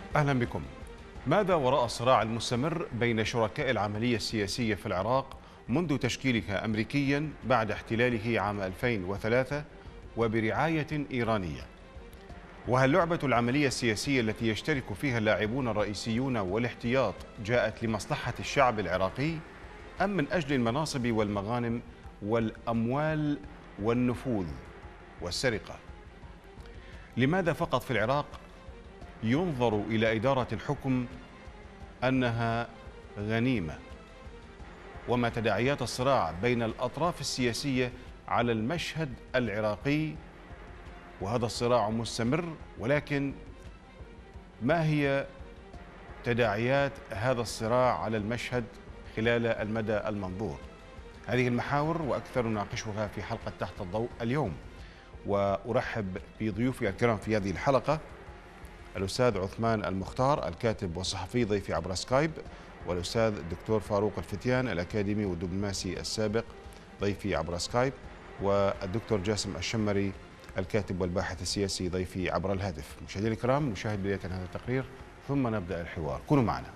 أهلا بكم. ماذا وراء الصراع المستمر بين شركاء العملية السياسية في العراق منذ تشكيلها أمريكيا بعد احتلاله عام 2003 وبرعاية إيرانية؟ وهل لعبة العملية السياسية التي يشترك فيها اللاعبون الرئيسيون والاحتياط جاءت لمصلحة الشعب العراقي أم من أجل المناصب والمغانم والأموال والنفوذ والسرقة؟ لماذا فقط في العراق ينظر إلى إدارة الحكم أنها غنيمة؟ وما تداعيات الصراع بين الأطراف السياسية على المشهد العراقي؟ وهذا الصراع مستمر، ولكن ما هي تداعيات هذا الصراع على المشهد خلال المدى المنظور؟ هذه المحاور وأكثر نناقشها في حلقة تحت الضوء اليوم، وأرحب بضيوفي الكرام في هذه الحلقة: الأستاذ عثمان المختار الكاتب والصحفي ضيفي عبر سكايب، والأستاذ الدكتور فاروق الفتيان الأكاديمي والدبلوماسي السابق ضيفي عبر سكايب، والدكتور جاسم الشمري الكاتب والباحث السياسي ضيفي عبر الهاتف. مشاهدينا الكرام، نشاهد بداية هذا التقرير ثم نبدأ الحوار. كونوا معنا.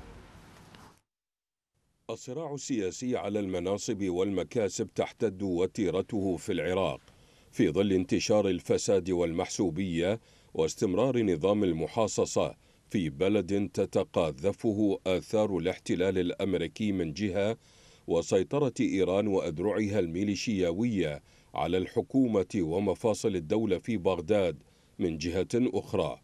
الصراع السياسي على المناصب والمكاسب تحتد وتيرته في العراق في ظل انتشار الفساد والمحسوبية واستمرار نظام المحاصصة في بلد تتقاذفه آثار الاحتلال الأمريكي من جهة، وسيطرة إيران وأذرعها الميليشياوية على الحكومة ومفاصل الدولة في بغداد من جهة أخرى.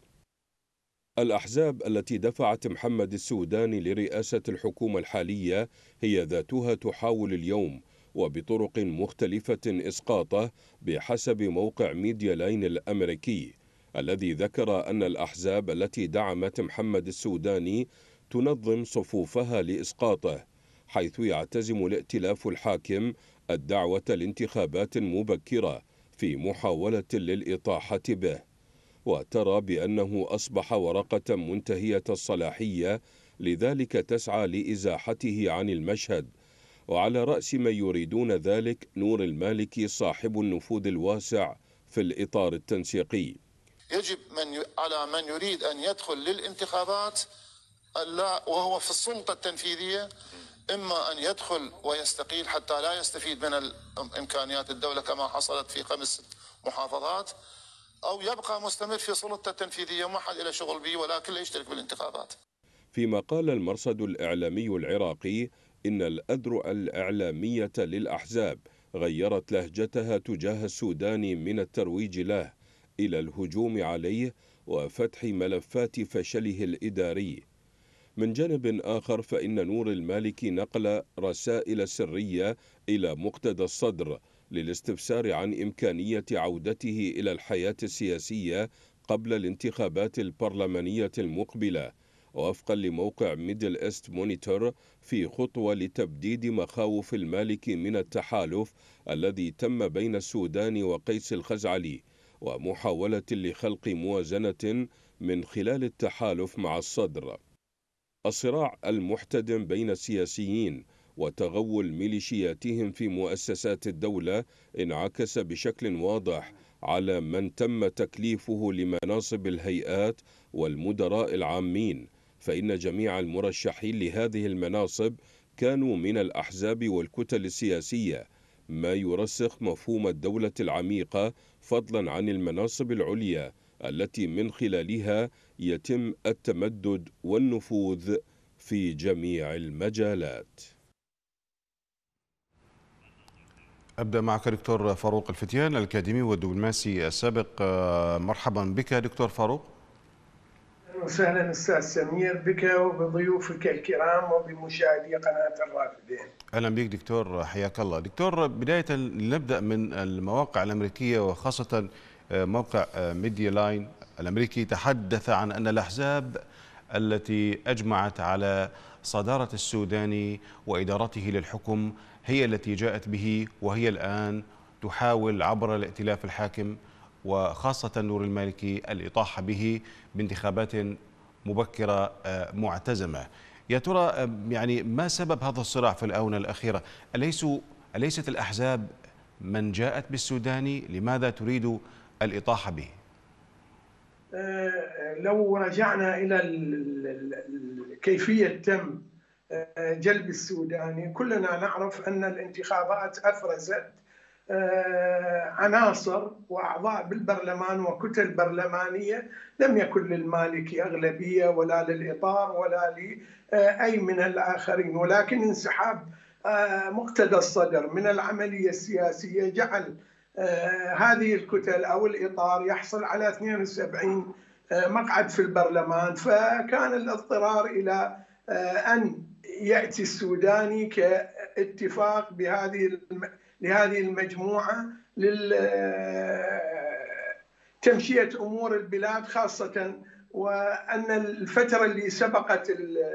الأحزاب التي دفعت محمد السوداني لرئاسة الحكومة الحالية هي ذاتها تحاول اليوم وبطرق مختلفة إسقاطه، بحسب موقع ميديا لاين الأمريكي الذي ذكر أن الأحزاب التي دعمت محمد السوداني تنظم صفوفها لإسقاطه، حيث يعتزم الائتلاف الحاكم الدعوة لانتخابات مبكرة في محاولة للإطاحة به، وترى بأنه أصبح ورقة منتهية الصلاحية، لذلك تسعى لإزاحته عن المشهد. وعلى رأس من يريدون ذلك نور المالكي صاحب النفوذ الواسع في الإطار التنسيقي. يجب على من يريد أن يدخل للانتخابات وهو في السلطة التنفيذية إما أن يدخل ويستقيل حتى لا يستفيد من إمكانيات الدولة كما حصلت في 5 محافظات، أو يبقى مستمر في سلطة التنفيذية وما حد له شغل به ولكن لا يشترك بالانتخابات. فيما قال المرصد الإعلامي العراقي إن الأذرع الإعلامية للأحزاب غيرت لهجتها تجاه السودان من الترويج له إلى الهجوم عليه وفتح ملفات فشله الإداري. من جانب آخر، فإن نور المالكي نقل رسائل سرية إلى مقتدى الصدر للاستفسار عن إمكانية عودته إلى الحياة السياسية قبل الانتخابات البرلمانية المقبلة، وفقا لموقع ميدل إيست مونيتور، في خطوة لتبديد مخاوف المالكي من التحالف الذي تم بين السودان وقيس الخزعلي، ومحاولة لخلق موازنة من خلال التحالف مع الصدر. الصراع المحتدم بين السياسيين وتغول ميليشياتهم في مؤسسات الدولة انعكس بشكل واضح على من تم تكليفه لمناصب الهيئات والمدراء العامين، فإن جميع المرشحين لهذه المناصب كانوا من الأحزاب والكتل السياسية، ما يرسخ مفهوم الدولة العميقة فضلا عن المناصب العليا التي من خلالها يتم التمدد والنفوذ في جميع المجالات. أبدأ معك دكتور فاروق الفتيان الأكاديمي والدبلوماسي السابق. مرحبا بك دكتور فاروق. أهلا وسهلا أستاذ سمير بك وبضيوفك الكرام وبمشاهدي قناة الرافدين. أهلا بك دكتور، حياك الله. دكتور، بداية نبدأ من المواقع الأمريكية وخاصة موقع ميديا لاين الأمريكي تحدث عن أن الأحزاب التي أجمعت على صدارة السوداني وإدارته للحكم هي التي جاءت به، وهي الآن تحاول عبر الائتلاف الحاكم وخاصة نور المالكي الإطاحة به بانتخابات مبكرة معتزمة. يا ترى يعني ما سبب هذا الصراع في الآونة الأخيرة؟ أليست الأحزاب من جاءت بالسوداني؟ لماذا تريد الإطاحة به؟ لو رجعنا إلى كيفية تم جلب السوداني، كلنا نعرف أن الانتخابات أفرزت عناصر وأعضاء بالبرلمان وكتل برلمانية لم يكن للمالكي أغلبية ولا للإطار ولا لأي من الآخرين، ولكن انسحاب مقتدى الصدر من العملية السياسية جعل هذه الكتل أو الإطار يحصل على 72 مقعد في البرلمان، فكان الاضطرار إلى أن يأتي السوداني كاتفاق لهذه المجموعة لتمشية أمور البلاد، خاصة وأن الفترة اللي سبقت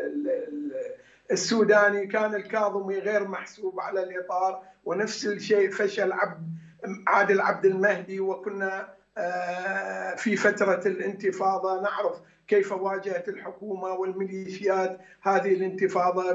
السوداني كان الكاظمي غير محسوب على الإطار، ونفس الشيء فشل عادل عبد المهدي، وكنا في فترة الانتفاضة نعرف كيف واجهت الحكومة والميليشيات هذه الانتفاضة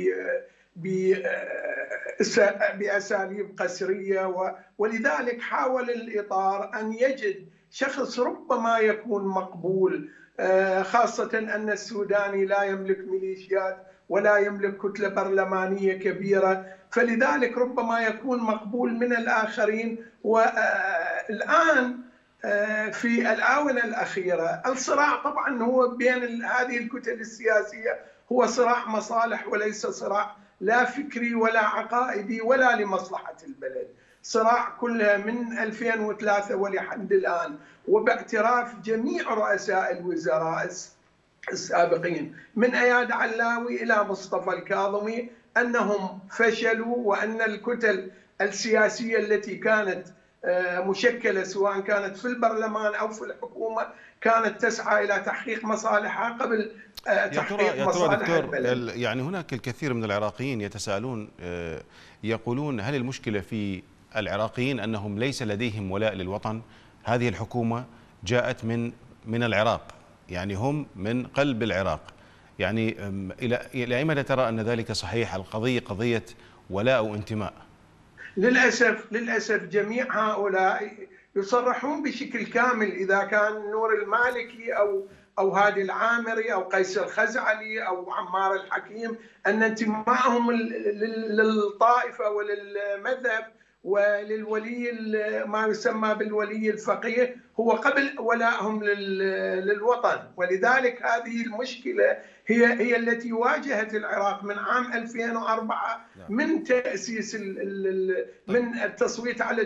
بأساليب قسرية، ولذلك حاول الإطار أن يجد شخص ربما يكون مقبول، خاصة أن السوداني لا يملك ميليشيات ولا يملك كتلة برلمانية كبيرة، فلذلك ربما يكون مقبول من الآخرين. والآن في الآونة الأخيرة الصراع طبعا هو بين هذه الكتل السياسية هو صراع مصالح وليس صراع لا فكري ولا عقائدي ولا لمصلحة البلد، صراع كلها من 2003 ولحد الآن، وباعتراف جميع رؤساء الوزراء السابقين من اياد علاوي الى مصطفى الكاظمي انهم فشلوا، وان الكتل السياسيه التي كانت مشكله سواء كانت في البرلمان او في الحكومه كانت تسعى الى تحقيق مصالحها قبل تحقيق مصالح دكتور البلد. يعني هناك الكثير من العراقيين يتساءلون، يقولون هل المشكله في العراقيين انهم ليس لديهم ولاء للوطن؟ هذه الحكومه جاءت من العراق، يعني هم من قلب العراق، يعني إلى أي مدى ترى أن ذلك صحيح؟ القضية قضية ولاء أو انتماء؟ للأسف جميع هؤلاء يصرحون بشكل كامل، إذا كان نور المالكي أو هادي العامري أو قيس الخزعلي أو عمار الحكيم، أن انتمائهم للطائفة وللمذهب وللولي ما يسمى بالولي الفقيه هو قبل ولائهم للوطن. ولذلك هذه المشكلة هي التي واجهت العراق من عام 2004 من تأسيس من التصويت على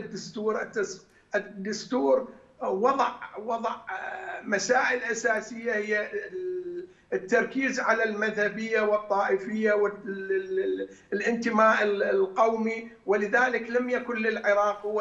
الدستور وضع مسائل أساسية هي التركيز على المذهبية والطائفية والانتماء القومي، ولذلك لم يكن للعراق هو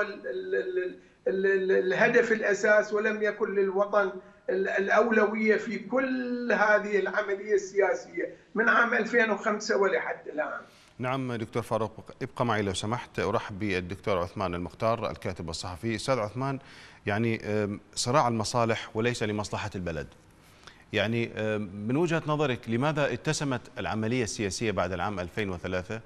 الهدف الأساس، ولم يكن للوطن الأولوية في كل هذه العملية السياسية من عام 2005 ولحد الآن. نعم دكتور فاروق، ابقى معي لو سمحت. أرحب بالدكتور عثمان المختار الكاتب الصحفي. أستاذ عثمان، يعني صراع المصالح وليس لمصلحة البلد، يعني من وجهة نظرك لماذا اتسمت العملية السياسية بعد العام 2003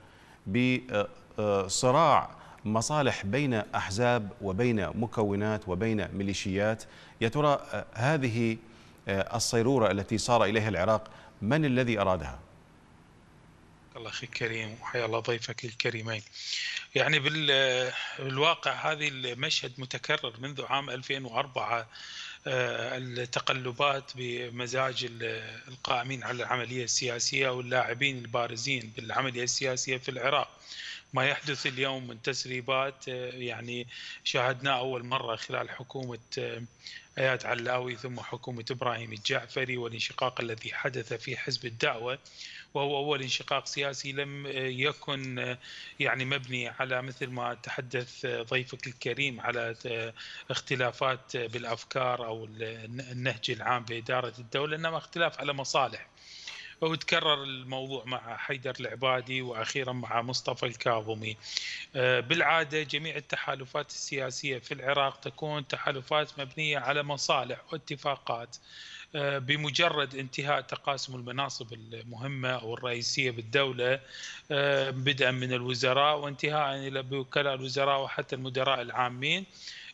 بصراع مصالح بين أحزاب وبين مكونات وبين ميليشيات؟ يا ترى هذه الصيرورة التي صار إليها العراق من الذي أرادها؟ الله أخي الكريم وحيا الله ضيفك الكريمين. يعني بالواقع هذه المشهد متكرر منذ عام 2004، التقلبات بمزاج القائمين على العملية السياسية واللاعبين البارزين بالعملية السياسية في العراق. ما يحدث اليوم من تسريبات يعني شاهدناه أول مرة خلال حكومة اياد علاوي ثم حكومة إبراهيم الجعفري، والانشقاق الذي حدث في حزب الدعوة، وهو أول انشقاق سياسي لم يكن يعني مبني على مثل ما تحدث ضيفك الكريم على اختلافات بالأفكار أو النهج العام بإدارة الدولة، إنما اختلاف على مصالح. وتكرر الموضوع مع حيدر العبادي وأخيرا مع مصطفى الكاظمي. بالعادة جميع التحالفات السياسية في العراق تكون تحالفات مبنية على مصالح واتفاقات، بمجرد انتهاء تقاسم المناصب المهمة أو الرئيسية بالدولة بدءا من الوزراء وانتهاء إلى وكلاء الوزراء وحتى المدراء العامين،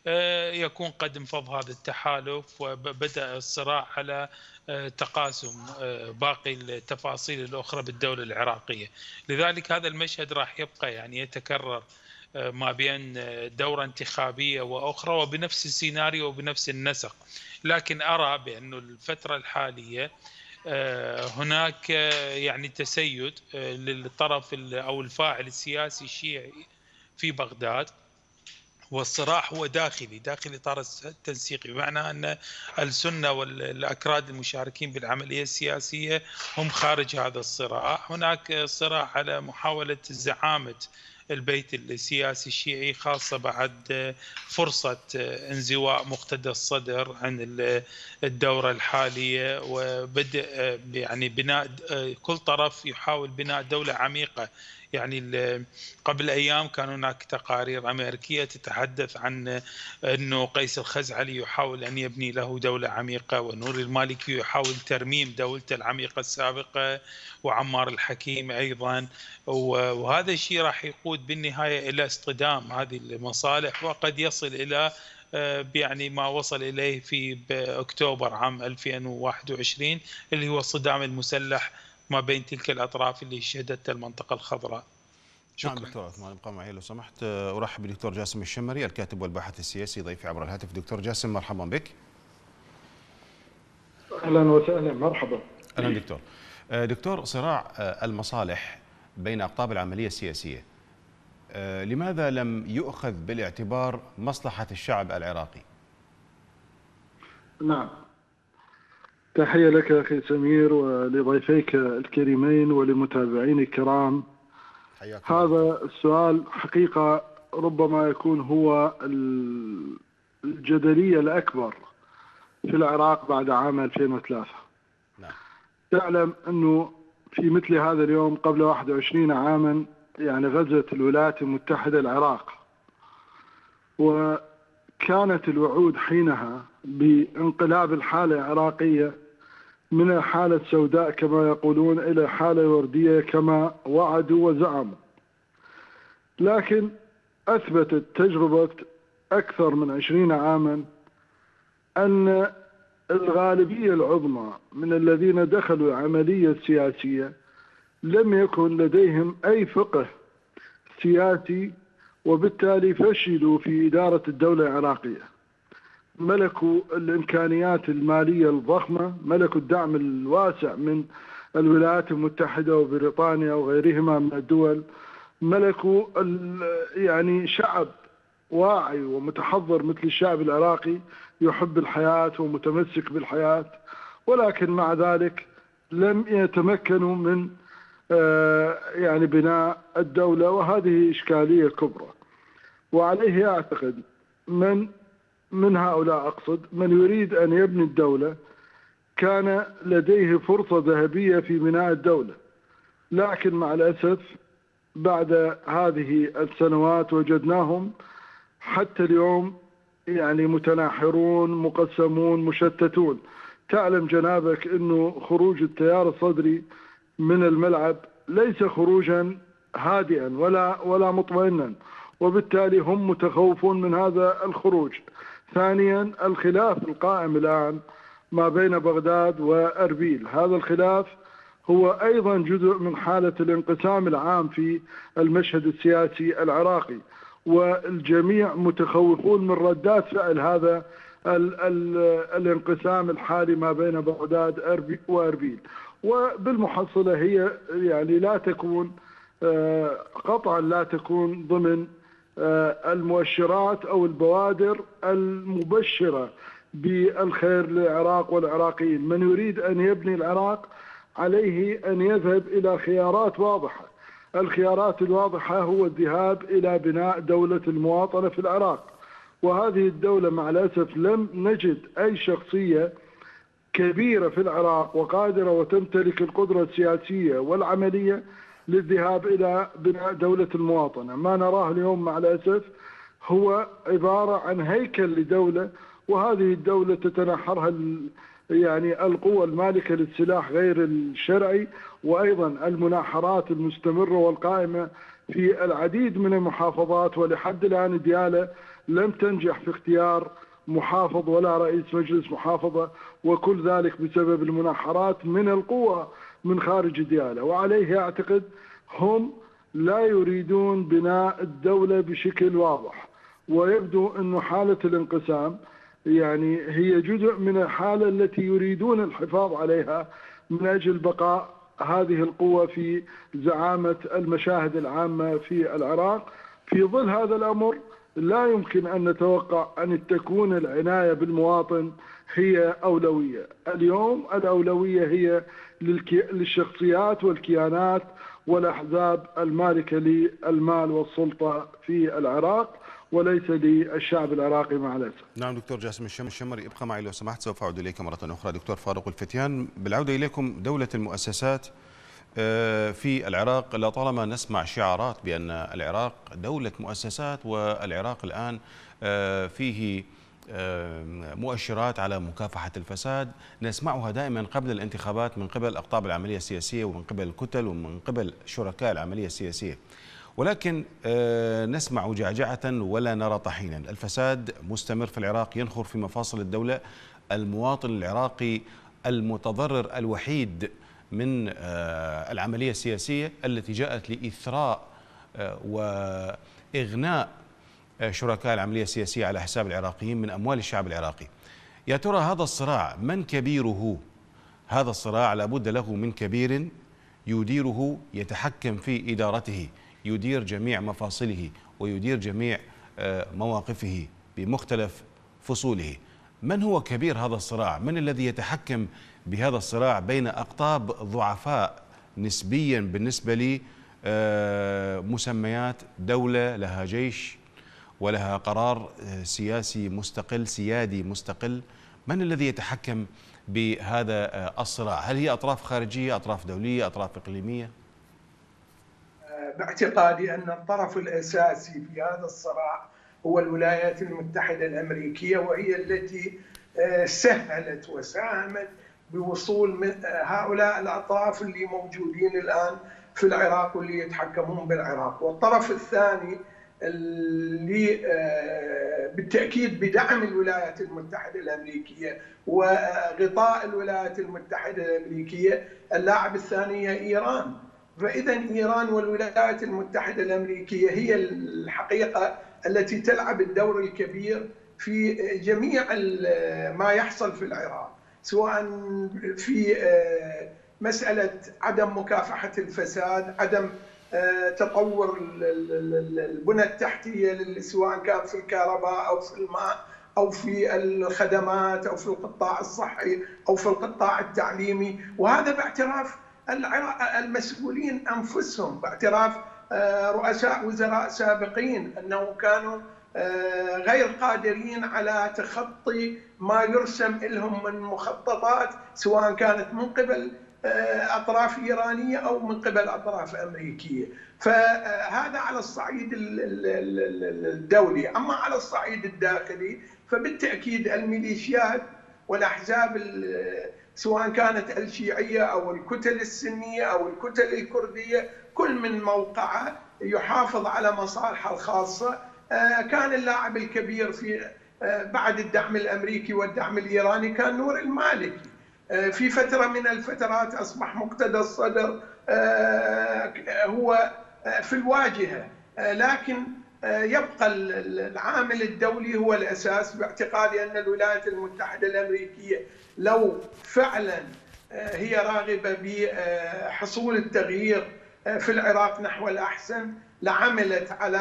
يكون قد انفض هذا التحالف وبدأ الصراع على تقاسم باقي التفاصيل الأخرى بالدولة العراقية. لذلك هذا المشهد راح يبقى يعني يتكرر ما بين دورة انتخابية وأخرى وبنفس السيناريو وبنفس النسق. لكن أرى بأن الفترة الحالية هناك يعني تسيد للطرف أو الفاعل السياسي الشيعي في بغداد، والصراع هو داخل إطار التنسيقي، بمعنى أن السنة والأكراد المشاركين بالعملية السياسية هم خارج هذا الصراع. هناك صراع على محاولة زعامة البيت السياسي الشيعي، خاصة بعد فرصة انزواء مقتدى الصدر عن الدورة الحالية وبدء يعني بناء، كل طرف يحاول بناء دولة عميقة. يعني قبل أيام كان هناك تقارير أمريكية تتحدث عن أنه قيس الخزعلي يحاول أن يبني له دولة عميقة، ونور المالكي يحاول ترميم دولته العميقة السابقة، وعمار الحكيم أيضا. وهذا الشيء راح يقود بالنهاية إلى اصطدام هذه المصالح، وقد يصل إلى يعني ما وصل إليه في أكتوبر عام 2021 اللي هو الصدام المسلح ما بين تلك الأطراف اللي شهدتها المنطقة الخضراء. شكرا. نعم دكتور عثمان، ابقى معي لو سمحت. أرحب بالدكتور جاسم الشمري الكاتب والباحث السياسي ضيفي عبر الهاتف. دكتور جاسم مرحبا بك. أهلا وسهلا، مرحبا. أهلا دكتور. دكتور، صراع المصالح بين أقطاب العملية السياسية، لماذا لم يؤخذ بالاعتبار مصلحة الشعب العراقي؟ نعم، تحية لك أخي سمير ولضيفيك الكريمين ولمتابعين الكرام. هذا السؤال حقيقة ربما يكون هو الجدلية الأكبر في العراق بعد عام 2003. نعم. تعلم أنه في مثل هذا اليوم قبل 21 عاما يعني غزت الولايات المتحدة العراق، وكانت الوعود حينها بانقلاب الحالة العراقية من الحالة السوداء كما يقولون إلى حالة وردية كما وعدوا وزعموا. لكن أثبتت تجربة أكثر من 20 عاما أن الغالبية العظمى من الذين دخلوا العملية السياسية لم يكن لديهم أي فقه سياسي، وبالتالي فشلوا في إدارة الدولة العراقية. ملكوا الإمكانيات المالية الضخمة، ملكوا الدعم الواسع من الولايات المتحدة وبريطانيا وغيرهما من الدول، ملكوا يعني شعب واعي ومتحضر مثل الشعب العراقي يحب الحياة ومتمسك بالحياة، ولكن مع ذلك لم يتمكنوا من يعني بناء الدولة، وهذه إشكالية كبرى. وعليه أعتقد من هؤلاء أقصد من يريد أن يبني الدولة كان لديه فرصة ذهبية في بناء الدولة، لكن مع الأسف بعد هذه السنوات وجدناهم حتى اليوم يعني متناحرون مقسمون مشتتون. تعلم جنابك أنه خروج التيار الصدري من الملعب ليس خروجا هادئا ولا مطمئنا، وبالتالي هم متخوفون من هذا الخروج. ثانيا، الخلاف القائم الآن ما بين بغداد وأربيل، هذا الخلاف هو أيضا جزء من حالة الانقسام العام في المشهد السياسي العراقي، والجميع متخوفون من ردات فعل هذا الانقسام الحالي ما بين بغداد وأربيل. وبالمحصلة هي يعني لا تكون قطعا لا تكون ضمن المؤشرات أو البوادر المبشرة بالخير للعراق والعراقيين. من يريد أن يبني العراق عليه أن يذهب إلى خيارات واضحة. الخيارات الواضحة هو الذهاب إلى بناء دولة المواطنة في العراق، وهذه الدولة مع الأسف لم نجد أي شخصية كبيرة في العراق وقادرة وتمتلك القدرة السياسية والعملية للذهاب إلى بناء دولة المواطنة. ما نراه اليوم مع الأسف هو عبارة عن هيكل لدولة، وهذه الدولة تتنحرها يعني القوى المالكة للسلاح غير الشرعي، وأيضا المناحرات المستمرة والقائمة في العديد من المحافظات. ولحد الآن ديالى لم تنجح في اختيار محافظ ولا رئيس مجلس محافظة، وكل ذلك بسبب المناحرات من القوى من خارج ديالى. وعليه أعتقد هم لا يريدون بناء الدولة بشكل واضح، ويبدو أن حالة الانقسام يعني هي جزء من الحالة التي يريدون الحفاظ عليها من أجل بقاء هذه القوة في زعامة المشاهد العامة في العراق. في ظل هذا الأمر لا يمكن أن نتوقع أن تكون العناية بالمواطن هي أولوية. اليوم الأولوية هي للشخصيات والكيانات والأحزاب المالكة للمال والسلطة في العراق، وليس للشعب العراقي مع الأسف. نعم دكتور جاسم الشمري، ابقى معي لو سمحت، سوف أعود إليك مرة أخرى. دكتور فاروق الفتيان، بالعودة إليكم، دولة المؤسسات في العراق لطالما نسمع شعارات بأن العراق دولة مؤسسات، والعراق الآن فيه مؤشرات على مكافحة الفساد، نسمعها دائما قبل الانتخابات من قبل أقطاب العملية السياسية ومن قبل الكتل ومن قبل شركاء العملية السياسية، ولكن نسمع جعجعة ولا نرى طحينا. الفساد مستمر في العراق، ينخر في مفاصل الدولة. المواطن العراقي المتضرر الوحيد من العملية السياسية التي جاءت لإثراء وإغناء شركاء العملية السياسية على حساب العراقيين من أموال الشعب العراقي. يا ترى هذا الصراع من كبيره؟ هذا الصراع لابد له من كبير يديره، يتحكم في إدارته، يدير جميع مفاصله ويدير جميع مواقفه بمختلف فصوله. من هو كبير هذا الصراع؟ من الذي يتحكم بهذا الصراع بين أقطاب ضعفاء نسبيا بالنسبة لي، مسميات دولة لها جيش ولها قرار سياسي مستقل سيادي مستقل؟ من الذي يتحكم بهذا الصراع؟ هل هي أطراف خارجية، أطراف دولية، أطراف إقليمية؟ باعتقادي أن الطرف الأساسي في هذا الصراع هو الولايات المتحدة الأمريكية، وهي التي سهلت وساهمت بوصول هؤلاء الأطراف اللي موجودين الآن في العراق واللي يتحكمون بالعراق. والطرف الثاني اللي بالتأكيد بدعم الولايات المتحدة الأمريكية وغطاء الولايات المتحدة الأمريكية، اللاعب الثاني هي إيران. فإذا إيران والولايات المتحدة الأمريكية هي الحقيقة التي تلعب الدور الكبير في جميع ما يحصل في العراق، سواء في مسألة عدم مكافحة الفساد، عدم تطور البنى التحتية سواء كان في الكهرباء أو في الماء أو في الخدمات أو في القطاع الصحي أو في القطاع التعليمي. وهذا باعتراف المسؤولين أنفسهم، باعتراف رؤساء وزراء سابقين أنه كانوا غير قادرين على تخطي ما يرسم لهم من مخططات، سواء كانت من قبل أطراف إيرانية أو من قبل أطراف أمريكية. فهذا على الصعيد الدولي. أما على الصعيد الداخلي فبالتأكيد الميليشيات والأحزاب سواء كانت الشيعية أو الكتل السنية أو الكتل الكردية، كل من موقعه يحافظ على مصالحه الخاصة. كان اللاعب الكبير في بعد الدعم الأمريكي والدعم الإيراني كان نور المالكي. في فترة من الفترات أصبح مقتدى الصدر هو في الواجهة، لكن يبقى العامل الدولي هو الأساس. باعتقادي أن الولايات المتحدة الأمريكية لو فعلا هي راغبة بحصول التغيير في العراق نحو الأحسن لعملت على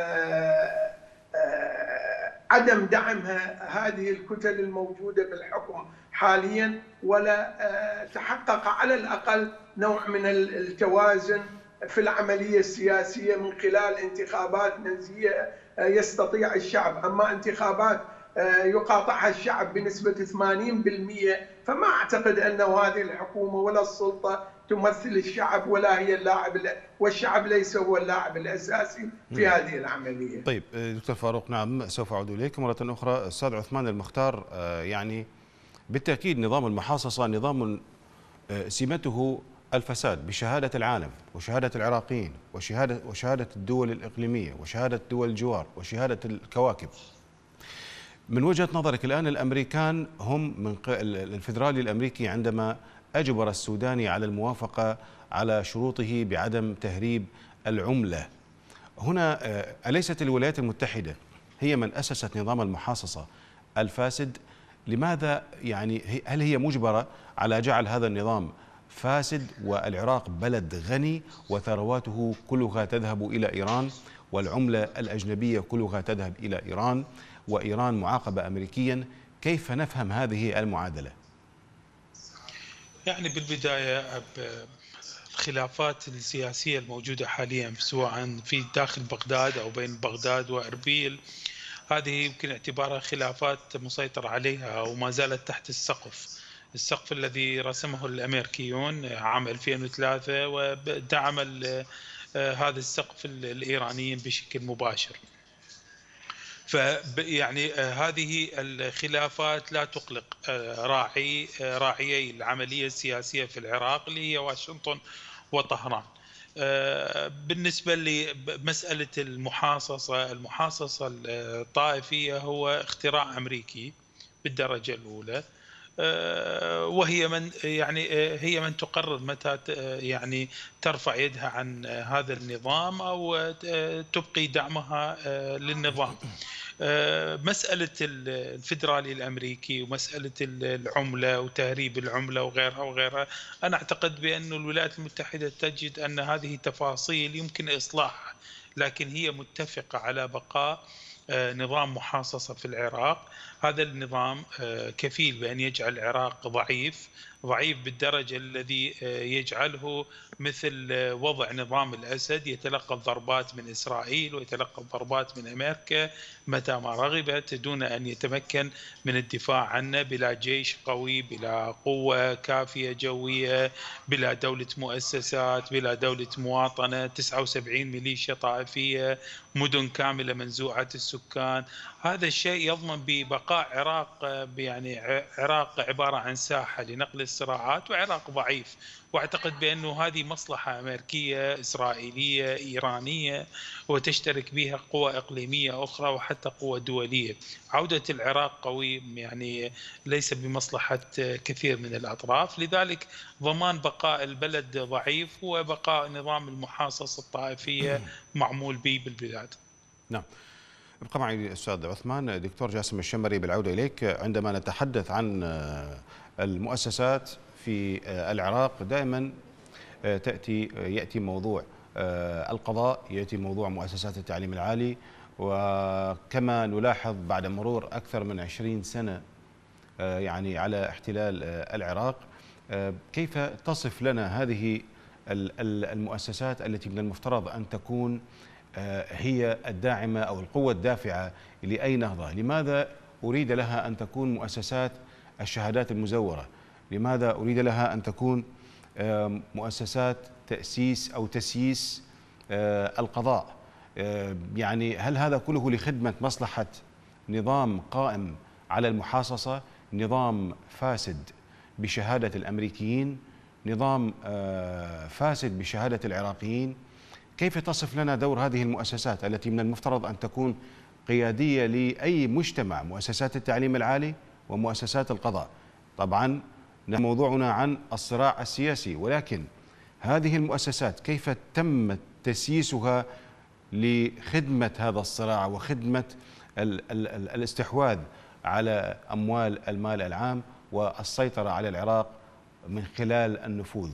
عدم دعمها هذه الكتل الموجودة بالحكم حاليا، ولا تحقق على الأقل نوع من التوازن في العملية السياسية من خلال انتخابات منزلية يستطيع الشعب. أما انتخابات يقاطعها الشعب بنسبة 80%، فما أعتقد أن هذه الحكومة ولا السلطة تمثل الشعب ولا هي اللاعب، والشعب ليس هو اللاعب الأساسي في هذه العملية. طيب دكتور فاروق، نعم سوف أعود إليك مرة أخرى. أستاذ عثمان المختار، يعني بالتأكيد نظام المحاصصة نظام سمته الفساد بشهادة العالم وشهادة العراقيين وشهادة الدول الإقليمية وشهادة دول الجوار وشهادة الكواكب. من وجهة نظرك الآن الأمريكان هم من الفيدرالي الأمريكي عندما أجبر السوداني على الموافقة على شروطه بعدم تهريب العملة، هنا أليست الولايات المتحدة هي من أسست نظام المحاصصة الفاسد؟ لماذا يعني هل هي مجبرة على جعل هذا النظام فاسد والعراق بلد غني وثرواته كلها تذهب إلى إيران والعملة الأجنبية كلها تذهب إلى إيران وإيران معاقبة أمريكيا؟ كيف نفهم هذه المعادلة؟ يعني بالبداية الخلافات السياسية الموجودة حاليا سواء في داخل بغداد أو بين بغداد وأربيل، هذه يمكن اعتبارها خلافات مسيطر عليها وما زالت تحت السقف الذي رسمه الأمريكيون عام 2003 ودعم هذا السقف الإيرانيين بشكل مباشر. فيعني هذه الخلافات لا تقلق راعيي العملية السياسية في العراق اللي هي واشنطن وطهران. بالنسبة لمسألة المحاصصة الطائفية هو اختراع أمريكي بالدرجة الأولى، وهي هي من تقرر متى يعني ترفع يدها عن هذا النظام أو تبقي دعمها للنظام. مسألة الفيدرالي الأمريكي ومسألة العملة وتهريب العملة وغيرها، أنا أعتقد بأن الولايات المتحدة تجد أن هذه تفاصيل يمكن إصلاحها، لكن هي متفقة على بقاء نظام محاصصة في العراق. هذا النظام كفيل بأن يجعل العراق ضعيف بالدرجة الذي يجعله مثل وضع نظام الأسد، يتلقى الضربات من إسرائيل ويتلقى الضربات من أمريكا متى ما رغبت دون أن يتمكن من الدفاع عنه، بلا جيش قوي، بلا قوة كافية جوية، بلا دولة مؤسسات، بلا دولة مواطنة، 79 ميليشيا طائفية، مدن كاملة منزوعة السكان. هذا الشيء يضمن ببقاء عراق، يعني عراق عبارة عن ساحة لنقل الصراعات وعراق ضعيف. واعتقد بأنه هذه مصلحة أمريكية إسرائيلية إيرانية وتشترك بها قوى إقليمية أخرى وحتى قوى دولية. عودة العراق قوي يعني ليس بمصلحة كثير من الأطراف، لذلك ضمان بقاء البلد ضعيف هو بقاء نظام المحاصصة الطائفية معمول به بالبلاد. نعم. ابقى معي أستاذ عثمان. دكتور جاسم الشمري، بالعودة إليك، عندما نتحدث عن المؤسسات في العراق دائما يأتي موضوع القضاء، يأتي موضوع مؤسسات التعليم العالي، وكما نلاحظ بعد مرور أكثر من 20 سنة يعني على احتلال العراق، كيف تصف لنا هذه المؤسسات التي من المفترض أن تكون هي الداعمة أو القوة الدافعة لأي نهضة؟ لماذا أريد لها أن تكون مؤسسات الشهادات المزورة؟ لماذا أريد لها أن تكون مؤسسات تأسيس أو تسييس القضاء؟ يعني هل هذا كله لخدمة مصلحة نظام قائم على المحاصصة، نظام فاسد بشهادة الأمريكيين، نظام فاسد بشهادة العراقيين؟ كيف تصف لنا دور هذه المؤسسات التي من المفترض أن تكون قيادية لأي مجتمع، مؤسسات التعليم العالي ومؤسسات القضاء؟ طبعا موضوعنا عن الصراع السياسي، ولكن هذه المؤسسات كيف تم تسييسها لخدمة هذا الصراع وخدمة الاستحواذ على أموال المال العام والسيطرة على العراق من خلال النفوذ؟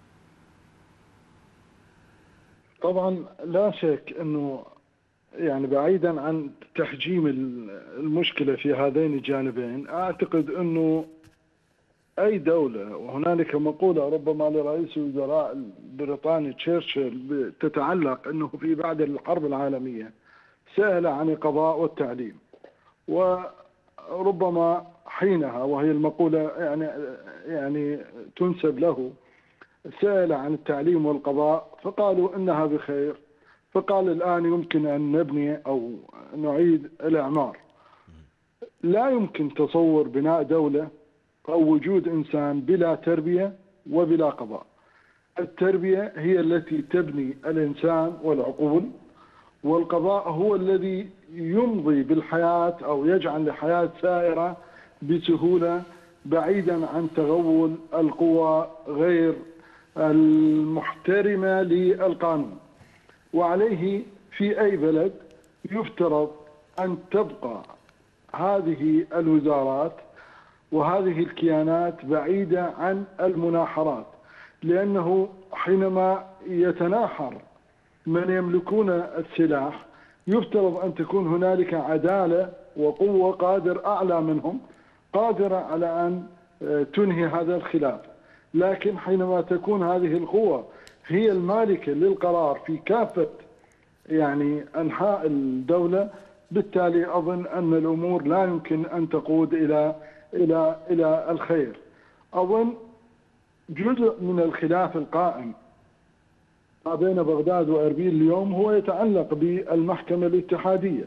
طبعا لا شك أنه يعني بعيدا عن تحجيم المشكلة في هذين الجانبين، أعتقد أنه أي دولة، وهنالك مقولة ربما لرئيس الوزراء البريطاني تشرشل تتعلق أنه في بعد الحرب العالمية سأل عن القضاء والتعليم، وربما حينها وهي المقولة يعني تنسب له، سأل عن التعليم والقضاء فقالوا إنها بخير، فقال الآن يمكن أن نبني أو نعيد الإعمار. لا يمكن تصور بناء دولة أو وجود إنسان بلا تربية وبلا قضاء. التربية هي التي تبني الإنسان والعقول، والقضاء هو الذي يمضي بالحياة أو يجعل الحياة سائرة بسهولة بعيدا عن تغول القوى غير المحترمة للقانون. وعليه في أي بلد يفترض أن تبقى هذه الوزارات وهذه الكيانات بعيدة عن المناحرات، لأنه حينما يتناحر من يملكون السلاح يفترض أن تكون هنالك عدالة وقوة قادر أعلى منهم قادرة على أن تنهي هذا الخلاف. لكن حينما تكون هذه القوة هي المالكة للقرار في كافة يعني أنحاء الدولة، بالتالي أظن أن الأمور لا يمكن أن تقود إلى الخير. أظن جزء من الخلاف القائم ما بين بغداد وأربيل اليوم هو يتعلق بالمحكمة الاتحادية،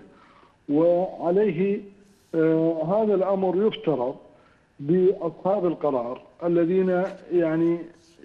وعليه هذا الأمر يفترض بأصحاب القرار الذين يعني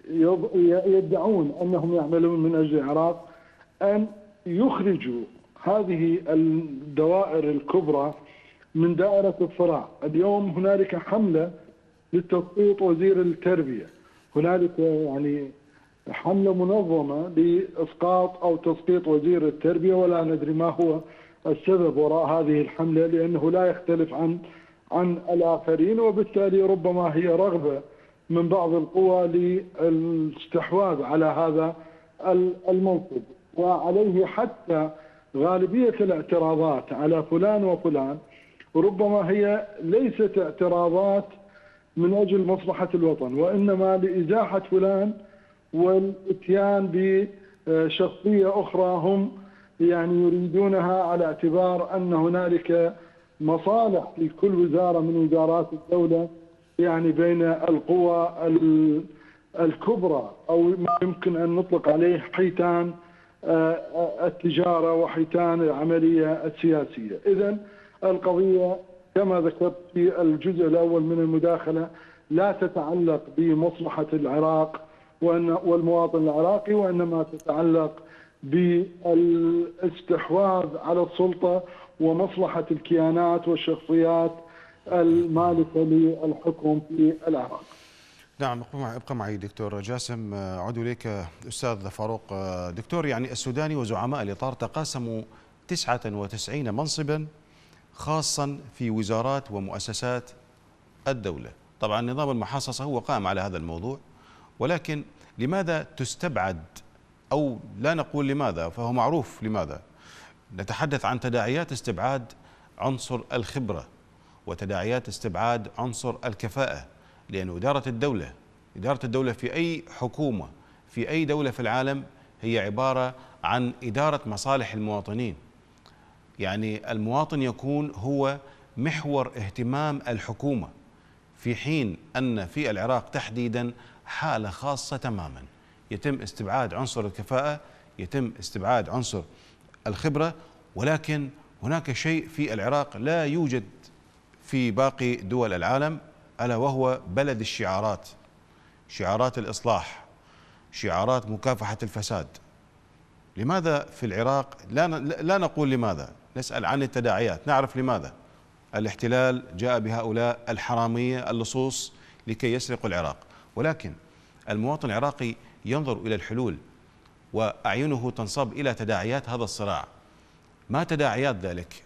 يدعون أنهم يعملون من أجل العراق أن يخرجوا هذه الدوائر الكبرى من دائرة الصراع. اليوم هنالك حملة لتسقيط وزير التربية، هنالك يعني حملة منظمة لإسقاط أو تسقيط وزير التربية، ولا ندري ما هو السبب وراء هذه الحملة، لأنه لا يختلف عن الآخرين، وبالتالي ربما هي رغبة من بعض القوى للاستحواذ على هذا المنصب. وعليه حتى غالبية الاعتراضات على فلان وفلان ربما هي ليست اعتراضات من أجل مصلحة الوطن، وإنما لإزاحة فلان والاتيان بشخصية أخرى هم يعني يريدونها على اعتبار أن هنالك مصالح في كل وزارة من وزارات الدولة يعني بين القوى الكبرى، أو ما يمكن أن نطلق عليه حيتان التجارة وحيتان العملية السياسية. إذن القضية كما ذكرت في الجزء الأول من المداخلة لا تتعلق بمصلحة العراق والمواطن العراقي، وإنما تتعلق بالاستحواذ على السلطة ومصلحة الكيانات والشخصيات المالكة للحكم في العراق. نعم، ابقى معي دكتور جاسم. أعود إليك أستاذ فاروق. دكتور، يعني السوداني وزعماء الإطار تقاسموا 99 منصبا خاصا في وزارات ومؤسسات الدولة. طبعا نظام المحاصصة هو قائم على هذا الموضوع، ولكن لماذا تستبعد، أو لا نقول لماذا فهو معروف لماذا، نتحدث عن تداعيات استبعاد عنصر الخبرة وتداعيات استبعاد عنصر الكفاءة، لأن إدارة الدولة في أي حكومة في أي دولة في العالم هي عبارة عن إدارة مصالح المواطنين. يعني المواطن يكون هو محور اهتمام الحكومة، في حين أن في العراق تحديدا حالة خاصة تماما، يتم استبعاد عنصر الكفاءة، يتم استبعاد عنصر الخبرة، ولكن هناك شيء في العراق لا يوجد في باقي دول العالم، ألا وهو بلد الشعارات، شعارات الإصلاح، شعارات مكافحة الفساد. لماذا في العراق لا نقول لماذا، نسأل عن التداعيات، نعرف لماذا الاحتلال جاء بهؤلاء الحرامية اللصوص لكي يسرقوا العراق، ولكن المواطن العراقي ينظر إلى الحلول وأعينه تنصب إلى تداعيات هذا الصراع. ما تداعيات ذلك؟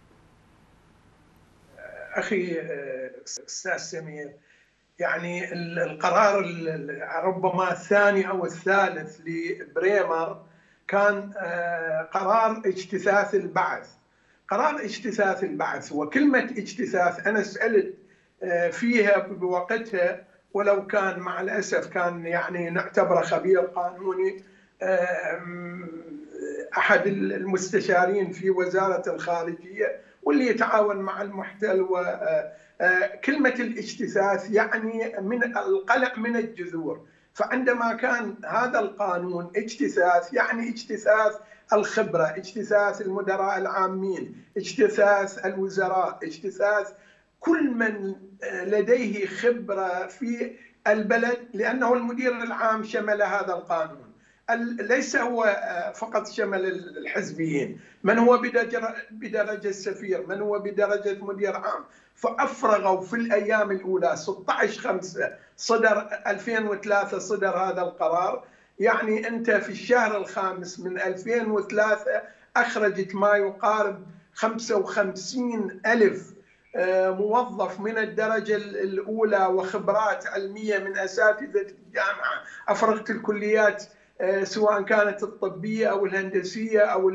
أخي أستاذ سمير، يعني القرار ربما الثاني أو الثالث لبريمر كان قرار اجتثاث البعث. قرار اجتثاث البعث، وكلمة اجتثاث أنا سألت فيها بوقتها، ولو كان مع الأسف كان يعني نعتبره خبير قانوني، أحد المستشارين في وزارة الخارجية واللي يتعاون مع المحتل. وكلمة الاجتثاث يعني من القلع من الجذور، فعندما كان هذا القانون اجتثاث يعني اجتثاث الخبرة، اجتثاث المدراء العامين، اجتثاث الوزراء، اجتثاث كل من لديه خبرة في البلد، لأنه المدير العام شمل هذا القانون. ليس هو فقط شمل الحزبيين، من هو بدرجة سفير، من هو بدرجة مدير عام. فأفرغوا في الأيام الأولى 16/5 صدر 2003 صدر هذا القرار. يعني أنت في الشهر الخامس من 2003 أخرجت ما يقارب 55,000 موظف من الدرجة الأولى وخبرات علمية من أساتذة الجامعة. أفرغت الكليات سواء كانت الطبية أو الهندسية أو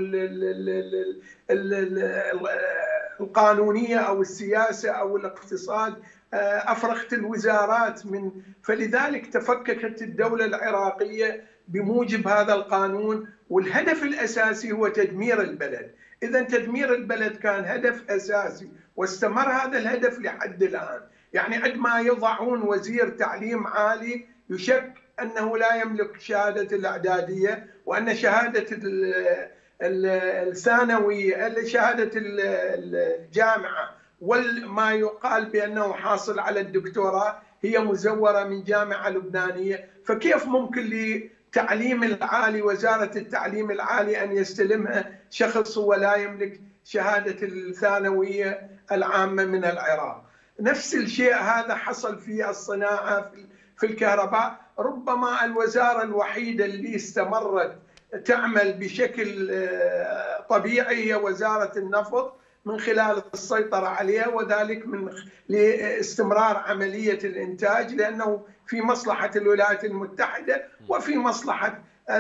القانونية أو السياسة أو الاقتصاد. أفرغت الوزارات فلذلك تفككت الدولة العراقية بموجب هذا القانون، والهدف الأساسي هو تدمير البلد. إذا تدمير البلد كان هدف أساسي، واستمر هذا الهدف لحد الآن. يعني عندما يضعون وزير تعليم عالي يشك أنه لا يملك شهادة الإعدادية، وأن شهادة الثانوي شهادة الجامعة وما يقال بأنه حاصل على الدكتوراه هي مزورة من جامعة لبنانية. فكيف ممكن لتعليم العالي وزارة التعليم العالي أن يستلمها شخص هو لا يملك شهادة الثانوية العامة من العراق؟ نفس الشيء هذا حصل في الصناعة، في الكهرباء. ربما الوزارة الوحيدة اللي استمرت تعمل بشكل طبيعي هي وزارة النفط من خلال السيطرة عليها، وذلك من لاستمرار عملية الإنتاج، لأنه في مصلحة الولايات المتحدة وفي مصلحة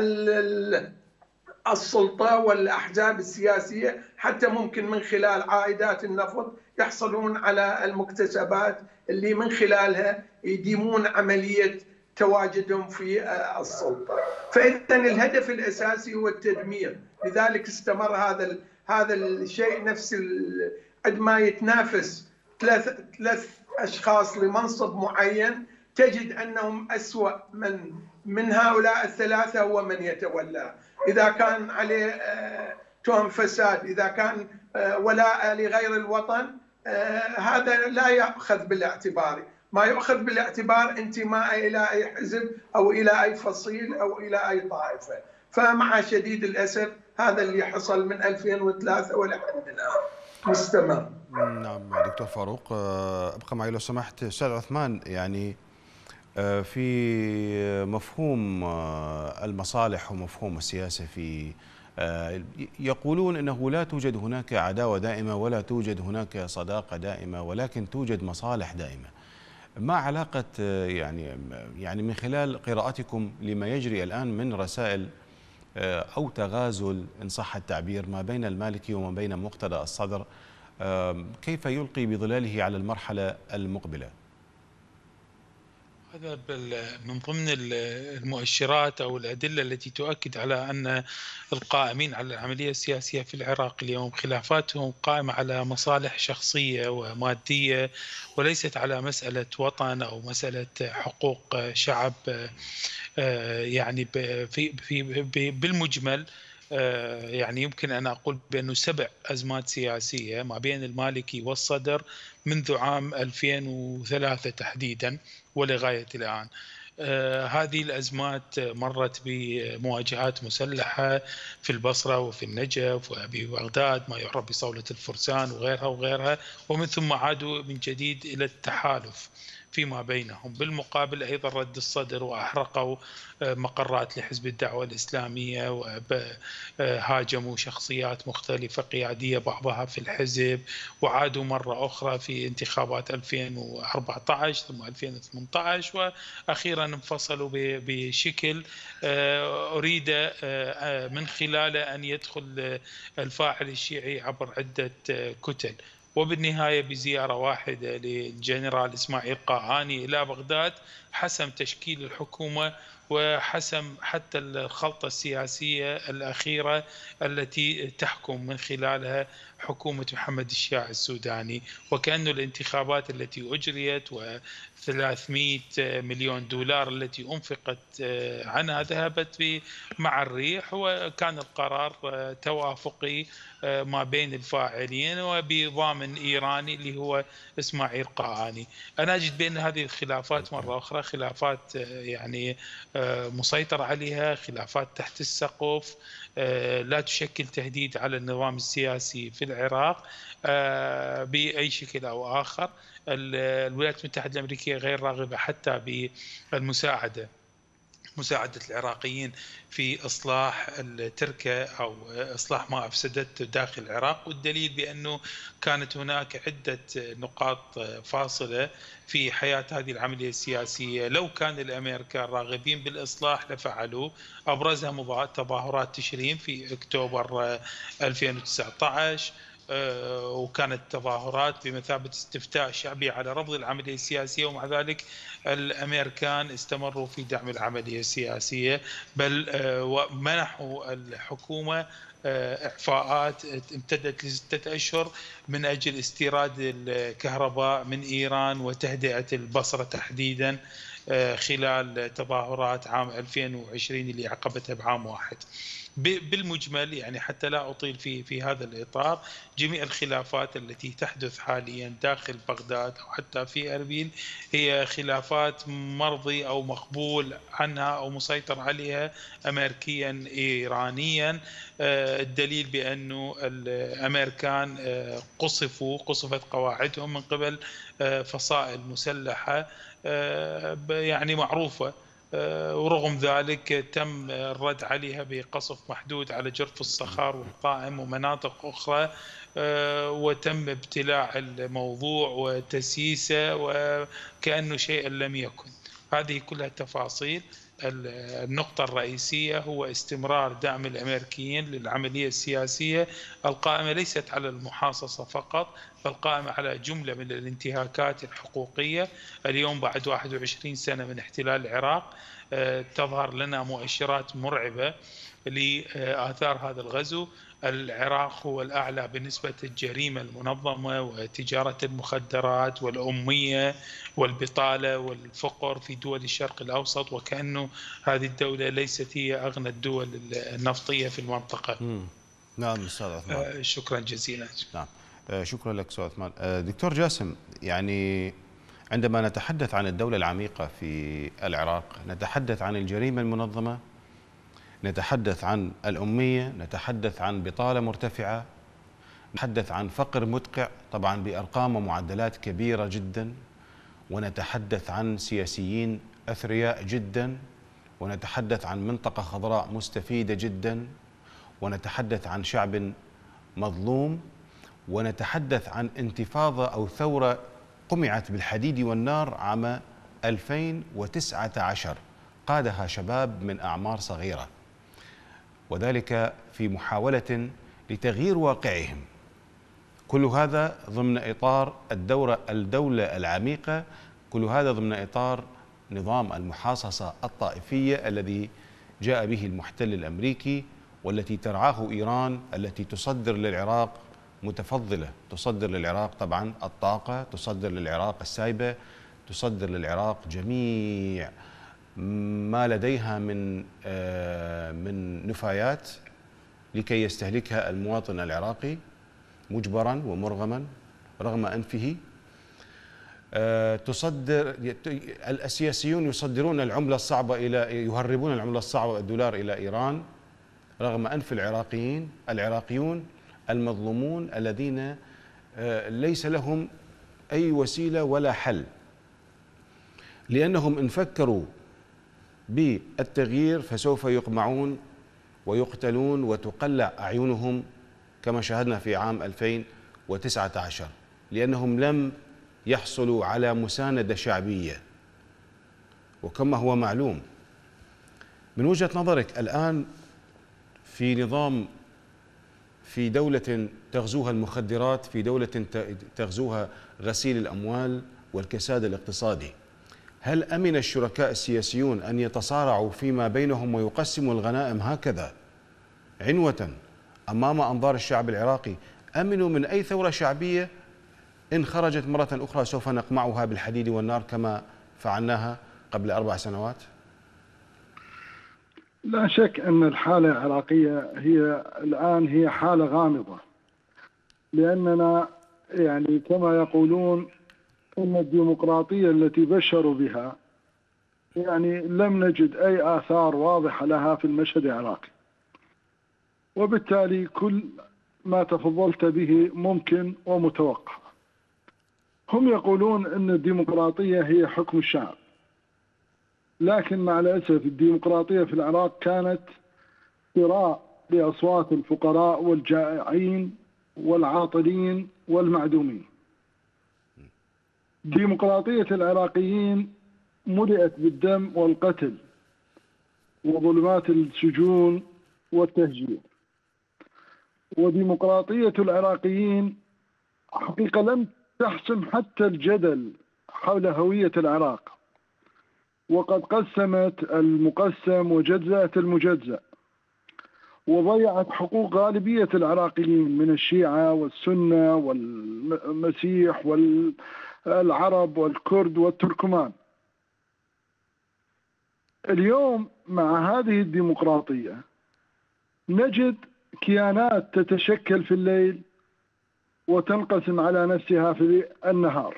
السلطة والأحزاب السياسية، حتى ممكن من خلال عائدات النفط يحصلون على المكتسبات اللي من خلالها يديمون عملية تواجدهم في السلطة. فإذا الهدف الأساسي هو التدمير. لذلك استمر هذا الشيء. نفس عندما يتنافس ثلاث أشخاص لمنصب معين تجد أنهم أسوأ من هؤلاء الثلاثة هو من يتولى. إذا كان عليه تهم فساد، إذا كان ولاء لغير الوطن، هذا لا يأخذ بالاعتبار. ما يؤخذ بالاعتبار انتماء إلى أي حزب أو إلى أي فصيل أو إلى أي طائفة. فمع شديد الأسف هذا اللي حصل من 2003 ولحد الآن مستمر. نعم دكتور فاروق، ابقى معي لو سمحت. أستاذ عثمان، يعني في مفهوم المصالح ومفهوم السياسة يقولون أنه لا توجد هناك عداوة دائمة ولا توجد هناك صداقة دائمة، ولكن توجد مصالح دائمة. ما علاقة يعني من خلال قراءتكم لما يجري الآن من رسائل أو تغازل إن صح التعبير ما بين المالكي وما بين مقتدى الصدر، كيف يلقي بظلاله على المرحلة المقبلة؟ هذا من ضمن المؤشرات أو الأدلة التي تؤكد على أن القائمين على العملية السياسية في العراق اليوم خلافاتهم قائمة على مصالح شخصية ومادية، وليست على مسألة وطن أو مسألة حقوق شعب. يعني بالمجمل يعني يمكن أن أقول بأنه 7 أزمات سياسية ما بين المالكي والصدر منذ عام 2003 تحديدا ولغاية الآن. هذه الأزمات مرت بمواجهات مسلحة في البصرة وفي النجف وببغداد، ما يعرف بصولة الفرسان وغيرها، ومن ثم عادوا من جديد إلى التحالف فيما بينهم. بالمقابل أيضا رد الصدر وأحرقوا مقرات لحزب الدعوة الإسلامية وهاجموا شخصيات مختلفة قيادية بعضها في الحزب، وعادوا مرة أخرى في انتخابات 2014 ثم 2018، وأخيرا انفصلوا بشكل أريد من خلاله أن يدخل الفاعل الشيعي عبر عدة كتل. وبالنهاية بزيارة واحدة للجنرال إسماعيل قاهاني إلى بغداد حسم تشكيل الحكومة وحسم حتى الخلطة السياسية الأخيرة التي تحكم من خلالها حكومة محمد الشياع السوداني، وكأن الانتخابات التي أجريت و300 مليون دولار التي أنفقت عنها ذهبت مع الريح، وكان القرار توافقي ما بين الفاعلين وبضامن إيراني اللي هو إسماعيل قاآني. أنا أجد بأن هذه الخلافات مرة أخرى خلافات يعني مسيطر عليها، خلافات تحت السقف، لا تشكل تهديد على النظام السياسي في العراق بأي شكل أو آخر. الولايات المتحدة الأمريكية غير راغبة حتى بالمساعدة، مساعدة العراقيين في إصلاح التركة أو إصلاح ما أفسدت داخل العراق، والدليل بأنه كانت هناك عدة نقاط فاصلة في حياة هذه العملية السياسية. لو كان الأمريكان راغبين بالإصلاح لفعلوا، أبرزها تظاهرات تشرين في أكتوبر 2019، وكانت تظاهرات بمثابة استفتاء شعبي على رفض العملية السياسية، ومع ذلك الأمريكان استمروا في دعم العملية السياسية، بل ومنحوا الحكومة إعفاءات امتدت ل6 أشهر من أجل استيراد الكهرباء من إيران وتهدئة البصرة تحديدا خلال تظاهرات عام 2020 اللي عقبتها بعام واحد. بالمجمل يعني حتى لا أطيل في هذا الإطار، جميع الخلافات التي تحدث حاليا داخل بغداد أو حتى في أربيل هي خلافات مرضي أو مقبول عنها أو مسيطر عليها أمريكيا إيرانيا. الدليل بأنه الأمريكان قصفت قواعدهم من قبل فصائل مسلحة يعني معروفة، ورغم ذلك تم الرد عليها بقصف محدود على جرف الصخار والقائم ومناطق أخرى، وتم ابتلاع الموضوع وتسييسه وكأنه شيئا لم يكن. هذه كلها تفاصيل. النقطة الرئيسية هو استمرار دعم الأمريكيين للعملية السياسية القائمة ليست على المحاصصة فقط، بل قائمة على جملة من الانتهاكات الحقوقية. اليوم بعد 21 سنة من احتلال العراق تظهر لنا مؤشرات مرعبة لآثار هذا الغزو. العراق هو الأعلى بنسبة الجريمة المنظمة وتجارة المخدرات والأمية والبطالة والفقر في دول الشرق الأوسط، وكأنه هذه الدولة ليست هي أغنى الدول النفطية في المنطقة. نعم أستاذ عثمان. شكرا جزيلا. نعم شكرا لك أستاذ عثمان. دكتور جاسم، يعني عندما نتحدث عن الدولة العميقة في العراق نتحدث عن الجريمة المنظمة، نتحدث عن الأمية، نتحدث عن بطالة مرتفعة، نتحدث عن فقر مدقع طبعا بأرقام ومعدلات كبيرة جدا، ونتحدث عن سياسيين أثرياء جدا، ونتحدث عن منطقة خضراء مستفيدة جدا، ونتحدث عن شعب مظلوم، ونتحدث عن انتفاضة أو ثورة قمعت بالحديد والنار عام 2019 قادها شباب من أعمار صغيرة، وذلك في محاولة لتغيير واقعهم. كل هذا ضمن إطار الدولة العميقة، كل هذا ضمن إطار نظام المحاصصة الطائفية الذي جاء به المحتل الأمريكي، والتي ترعاه إيران، التي تصدر للعراق متفضلة، تصدر للعراق طبعا الطاقة، تصدر للعراق السايبة، تصدر للعراق جميع ما لديها من نفايات لكي يستهلكها المواطن العراقي مجبرا ومرغما رغم أنفه. تصدر السياسيون يصدرون العملة الصعبة يهربون العملة الصعبة الدولار إلى إيران رغم أنف العراقيون المظلومون الذين ليس لهم أي وسيلة ولا حل، لأنهم إن فكروا بالتغيير فسوف يقمعون ويقتلون وتقلع أعينهم كما شاهدنا في عام 2019، لأنهم لم يحصلوا على مساندة شعبية. وكما هو معلوم من وجهة نظرك الآن في نظام، في دولة تغزوها المخدرات، في دولة تغزوها غسيل الأموال والكساد الاقتصادي، هل أمن الشركاء السياسيون أن يتصارعوا فيما بينهم ويقسموا الغنائم هكذا عنوة أمام أنظار الشعب العراقي أمنوا من أي ثورة شعبية إن خرجت مرة أخرى سوف نقمعها بالحديد والنار كما فعلناها قبل 4 سنوات؟ لا شك أن الحالة العراقية الآن هي حالة غامضة، لأننا يعني كما يقولون أن الديمقراطية التي بشروا بها يعني لم نجد أي آثار واضحة لها في المشهد العراقي، وبالتالي كل ما تفضلت به ممكن ومتوقع. هم يقولون أن الديمقراطية هي حكم الشعب، لكن مع الأسف الديمقراطية في العراق كانت صراع لأصوات الفقراء والجائعين والعاطلين والمعدومين. ديمقراطية العراقيين ملئت بالدم والقتل وظلمات السجون والتهجير، وديمقراطية العراقيين حقيقة لم تحسم حتى الجدل حول هوية العراق، وقد قسمت المقسم وجزأت المجزأ، وضيعت حقوق غالبية العراقيين من الشيعة والسنة والمسيح والعرب والكرد والتركمان. اليوم مع هذه الديمقراطية نجد كيانات تتشكل في الليل وتنقسم على نفسها في النهار.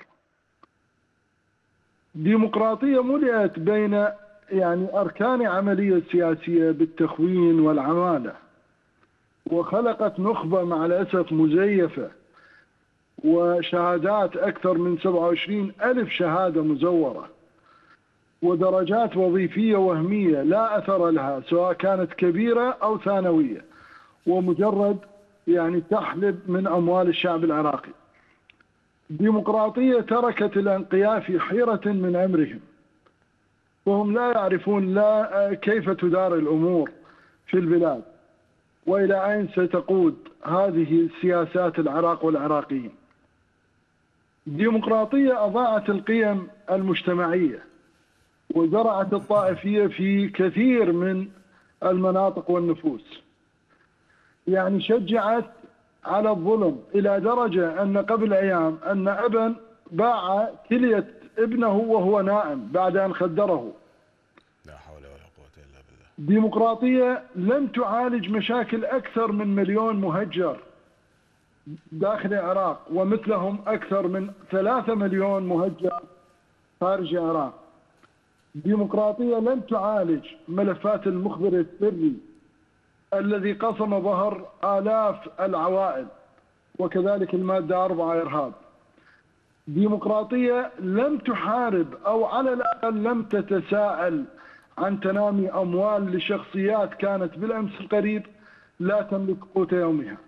ديمقراطية ملئت بين يعني أركان عملية سياسية بالتخوين والعمالة، وخلقت نخبة مع الأسف مزيفة وشهادات أكثر من 27,000 شهادة مزورة، ودرجات وظيفية وهمية لا أثر لها سواء كانت كبيرة أو ثانوية، ومجرد يعني تحلب من أموال الشعب العراقي. ديمقراطية تركت الأنقياء في حيرة من أمرهم، وهم لا يعرفون لا كيف تدار الأمور في البلاد وإلى أين ستقود هذه سياسات العراق والعراقيين. ديمقراطية أضاعت القيم المجتمعية وزرعت الطائفية في كثير من المناطق والنفوس، يعني شجعت على الظلم إلى درجة أن قبل أيام أن أبا باع كلية ابنه وهو نائم بعد أن خدره. لا حول ولا قوة إلا بالله. ديمقراطية لم تعالج مشاكل أكثر من 1,000,000 مهجر داخل العراق، ومثلهم أكثر من 3 مليون مهجر خارج العراق. ديمقراطية لم تعالج ملفات المخبر السري الذي قصم ظهر آلاف العوائل، وكذلك المادة 4 إرهاب. ديمقراطية لم تحارب أو على الأقل لم تتساءل عن تنامي أموال لشخصيات كانت بالأمس القريب لا تملك قوت يومها.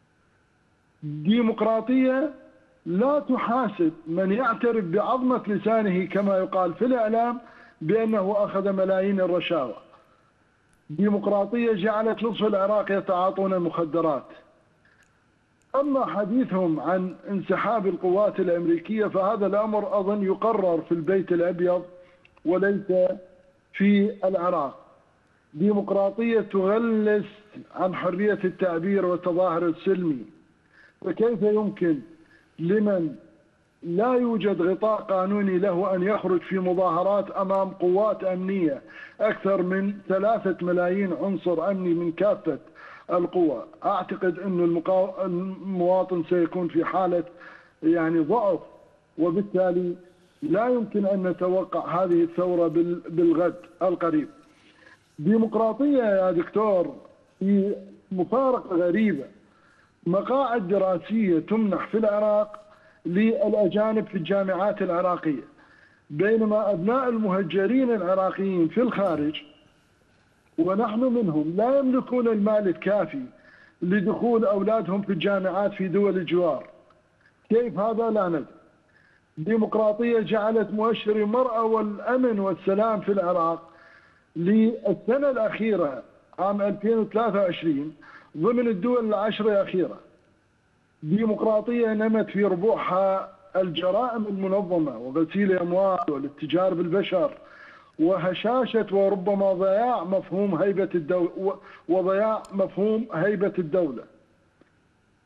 ديمقراطية لا تحاسب من يعترف بعظمة لسانه كما يقال في الإعلام بأنه أخذ ملايين الرشاوى. ديمقراطية جعلت نصف العراق يتعاطون المخدرات. أما حديثهم عن انسحاب القوات الأمريكية فهذا الأمر أظن يقرر في البيت الأبيض وليس في العراق. ديمقراطية تغلس عن حرية التعبير والتظاهر السلمي، فكيف يمكن لمن لا يوجد غطاء قانوني له أن يخرج في مظاهرات أمام قوات أمنية أكثر من 3 ملايين عنصر أمني من كافة القوى؟ أعتقد أن المواطن سيكون في حالة يعني ضعف، وبالتالي لا يمكن أن نتوقع هذه الثورة بالغد القريب. ديمقراطية يا دكتور في مفارقة غريبة، مقاعد دراسية تمنح في العراق للأجانب في الجامعات العراقية، بينما أبناء المهجرين العراقيين في الخارج ونحن منهم لا يملكون المال الكافي لدخول أولادهم في الجامعات في دول الجوار. كيف هذا؟ لا ندري. ديمقراطية جعلت مؤشر المرأة والأمن والسلام في العراق للسنة الأخيرة عام 2023 ضمن الدول ال10 الأخيرة. ديمقراطية نمت في ربوعها الجرائم المنظمة وغسيل الأموال والاتجار بالبشر وهشاشة وربما ضياع مفهوم هيبة الدولة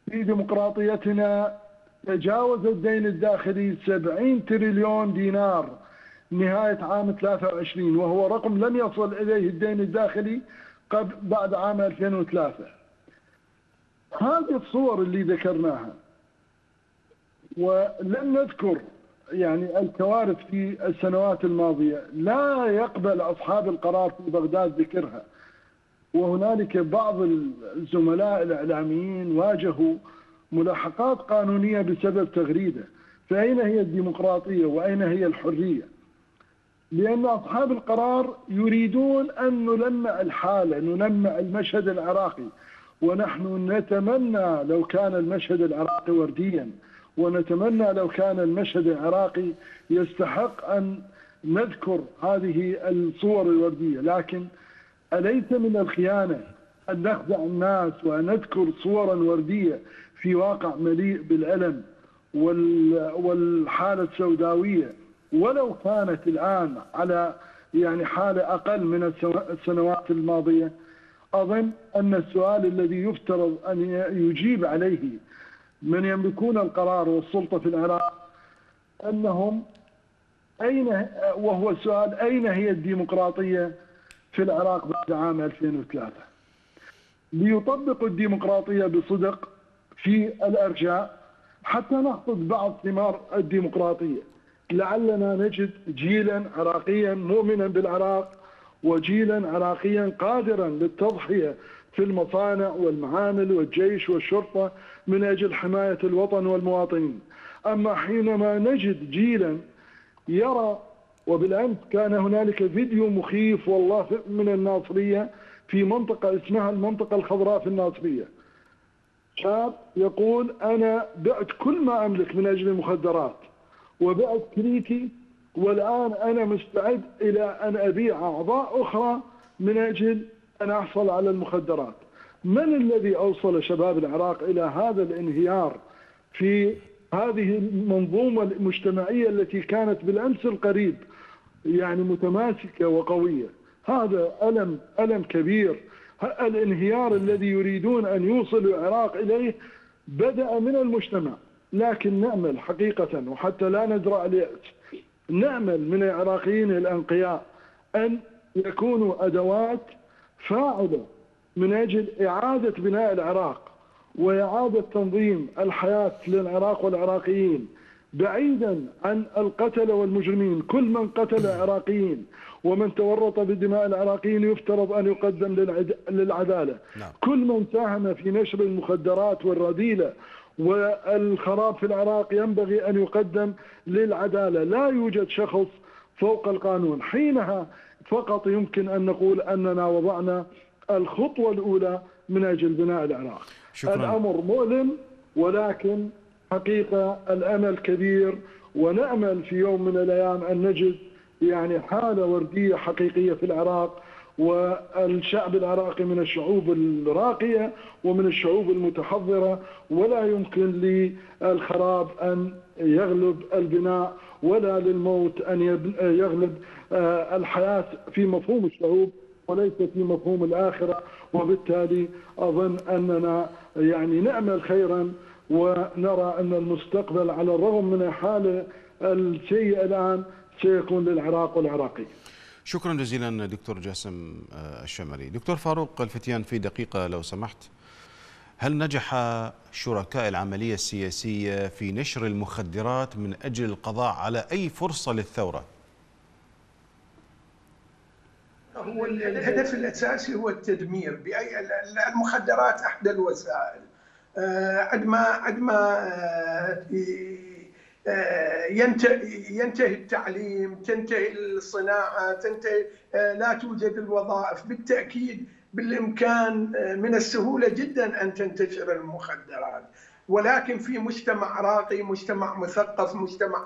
في ديمقراطيتنا تجاوز الدين الداخلي 70 تريليون دينار نهاية عام 23، وهو رقم لم يصل إليه الدين الداخلي بعد عام 2003. هذه الصور اللي ذكرناها، ولم نذكر يعني الكوارث في السنوات الماضية لا يقبل أصحاب القرار في بغداد ذكرها. وهنالك بعض الزملاء الإعلاميين واجهوا ملاحقات قانونية بسبب تغريدة. فأين هي الديمقراطية وأين هي الحرية؟ لأن أصحاب القرار يريدون أن نلمع الحالة، نلمع المشهد العراقي، ونحن نتمنى لو كان المشهد العراقي ورديا، ونتمنى لو كان المشهد العراقي يستحق أن نذكر هذه الصور الوردية. لكن أليس من الخيانة أن نخدع الناس وأن نذكر صورا وردية في واقع مليء بالألم والحالة السوداوية، ولو كانت الآن على يعني حالة أقل من السنوات الماضية؟ أظن أن السؤال الذي يفترض أن يجيب عليه من يملكون القرار والسلطة في العراق أنهم وهو السؤال أين هي الديمقراطية في العراق بعد عام 2003؟ ليطبقوا الديمقراطية بصدق في الأرجاء حتى نحصد بعض ثمار الديمقراطية، لعلنا نجد جيلا عراقيا مؤمنا بالعراق، وجيلا عراقيا قادرا للتضحية في المصانع والمعامل والجيش والشرطة من أجل حماية الوطن والمواطنين. أما حينما نجد جيلا يرى، وبالأمس كان هنالك فيديو مخيف والله من الناصرية في منطقة اسمها المنطقة الخضراء في الناصرية، شاب يقول أنا بعت كل ما أملك من أجل المخدرات وبعت كليتي، والآن أنا مستعد إلى أن أبيع أعضاء أخرى من أجل أن أحصل على المخدرات. من الذي أوصل شباب العراق إلى هذا الانهيار في هذه المنظومة المجتمعية التي كانت بالأمس القريب يعني متماسكة وقوية؟ هذا ألم كبير. الانهيار الذي يريدون أن يوصلوا العراق إليه بدأ من المجتمع، لكن نأمل حقيقة وحتى لا نزرع اليأس، نأمل من العراقيين الأنقياء أن يكونوا أدوات فاعلة من أجل إعادة بناء العراق وإعادة تنظيم الحياة للعراق والعراقيين، بعيدا عن القتل والمجرمين. كل من قتل العراقيين ومن تورط بدماء العراقيين يفترض أن يقدم للعدالة. كل من ساهم في نشر المخدرات والرذيلة والخراب في العراق ينبغي أن يقدم للعدالة. لا يوجد شخص فوق القانون. حينها فقط يمكن أن نقول أننا وضعنا الخطوة الأولى من أجل بناء العراق. شكرا. الأمر مؤلم، ولكن حقيقة الأمل كبير، ونأمل في يوم من الأيام أن نجد يعني حالة وردية حقيقية في العراق. والشعب العراقي من الشعوب الراقية ومن الشعوب المتحضرة، ولا يمكن للخراب أن يغلب البناء ولا للموت أن يغلب الحياة في مفهوم الشعوب وليس في مفهوم الآخرة. وبالتالي أظن أننا يعني نأمل خيرا ونرى أن المستقبل على الرغم من الحالة السيئة الآن سيكون للعراق والعراقي. شكرا جزيلا دكتور جاسم الشمري. دكتور فاروق الفتيان، في دقيقة لو سمحت، هل نجح شركاء العملية السياسية في نشر المخدرات من أجل القضاء على أي فرصة للثورة؟ هو الهدف الأساسي هو التدمير بأي المخدرات أحدى الوسائل. عندما ينتهي التعليم، تنتهي الصناعة، تنتهي لا توجد الوظائف، بالتأكيد بالإمكان من السهولة جدا أن تنتشر المخدرات. ولكن في مجتمع راقي، مجتمع مثقف، مجتمع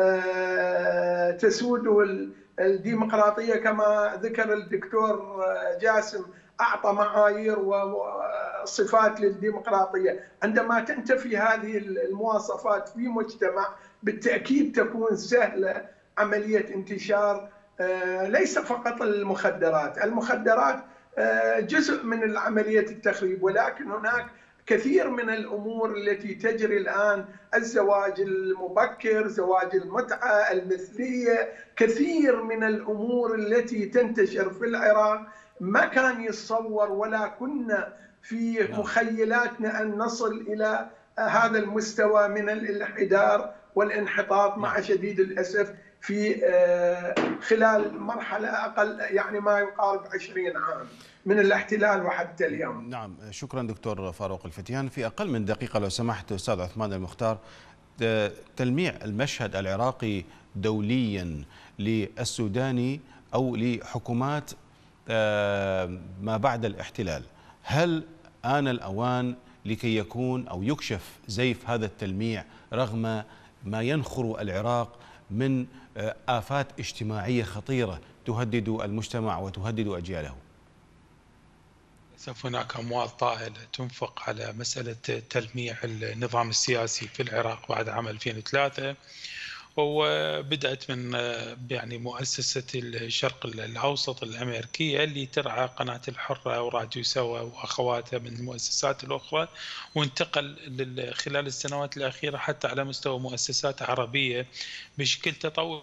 تسوده الديمقراطية كما ذكر الدكتور جاسم، أعطى معايير وصفات للديمقراطية. عندما تنتفي هذه المواصفات في مجتمع بالتأكيد تكون سهلة عملية انتشار ليس فقط المخدرات. المخدرات جزء من عملية التخريب، ولكن هناك كثير من الأمور التي تجري الآن، الزواج المبكر، زواج المتعة، المثلية، كثير من الأمور التي تنتشر في العراق ما كان يتصور ولا كنا في مخيلاتنا أن نصل إلى هذا المستوى من الانحدار والانحطاط، مع شديد الأسف في خلال مرحلة أقل يعني ما يقارب 20 عام من الاحتلال وحتى اليوم. نعم، شكرا دكتور فاروق الفتيان. في أقل من دقيقة لو سمحت أستاذ عثمان المختار، تلميع المشهد العراقي دوليا للسوداني أو لحكومات ما بعد الاحتلال، هل آن الأوان لكي يكون أو يكشف زيف هذا التلميع رغم ما ينخر العراق من آفات اجتماعية خطيرة تهدد المجتمع وتهدد أجياله؟ للأسف هناك أموال طائلة تنفق على مسألة تلميع النظام السياسي في العراق بعد عام 2003، وبدأت من يعني مؤسسة الشرق الأوسط الأمريكية اللي ترعى قناة الحرة وراديو سوا وأخواتها من المؤسسات الأخرى، وانتقل خلال السنوات الأخيرة حتى على مستوى مؤسسات عربية بشكل تطور.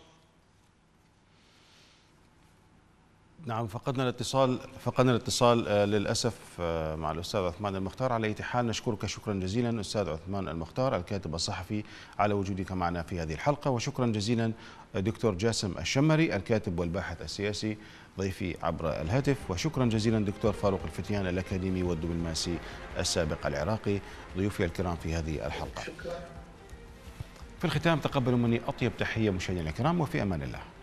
نعم، فقدنا الاتصال للأسف مع الأستاذ عثمان المختار. على أي حال نشكرك شكرا جزيلا أستاذ عثمان المختار الكاتب الصحفي على وجودك معنا في هذه الحلقة، وشكرا جزيلا دكتور جاسم الشمري الكاتب والباحث السياسي ضيفي عبر الهاتف، وشكرا جزيلا دكتور فاروق الفتيان الأكاديمي والدبلوماسي السابق العراقي ضيوفي الكرام في هذه الحلقة. في الختام تقبلوا مني أطيب تحية مشاهدينا الكرام، وفي أمان الله.